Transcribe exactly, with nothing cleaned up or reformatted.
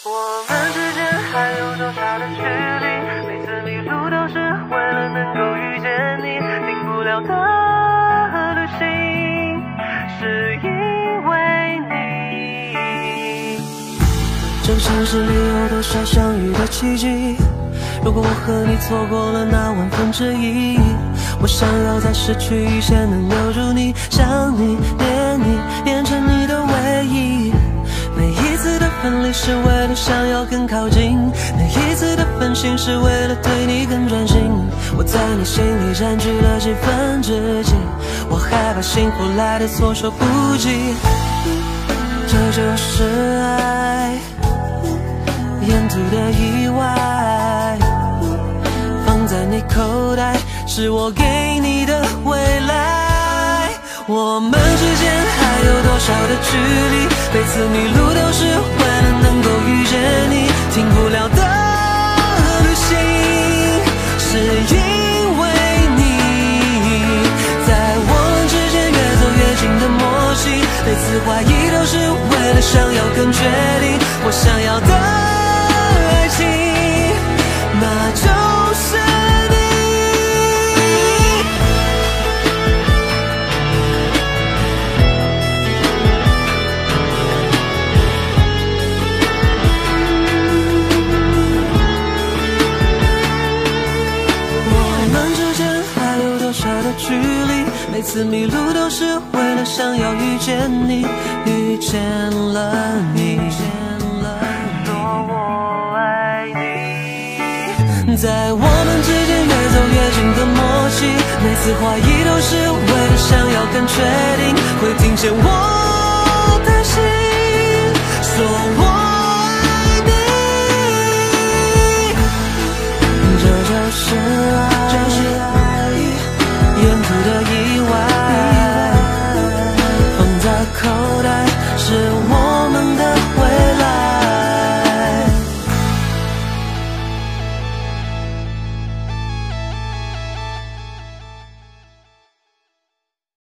我们之间还有多少的距离？每次迷路都是为了能够遇见你，停不了的旅行，是因为你。这个城市里有多少相遇的奇迹？如果我和你错过了那万分之一，我想要在失去以前能留住你，想你，念你，变成你的唯一。每一次的分离是为了想要更靠近，每一次的分心是为了对你更专心。我在你心里占据了几分之几，我害怕幸福来的措手不及。这就是爱，沿途的意外，放在你口袋，是我给你的未来。我们之间还有多少的距离？每次迷路都是为了能够遇见你，停不了的旅行，是因为你。在我们之间越走越近的默契，每次怀疑都是为了想要更确定，我想要的爱情，那就是你。我们之间还有多少的距离？每次迷路都是为了想要遇见你，遇见了你，我爱你。在我们之间越走越近的默契，每次怀疑都是为了想要更确定，会听见我的心说我爱你。这就是爱，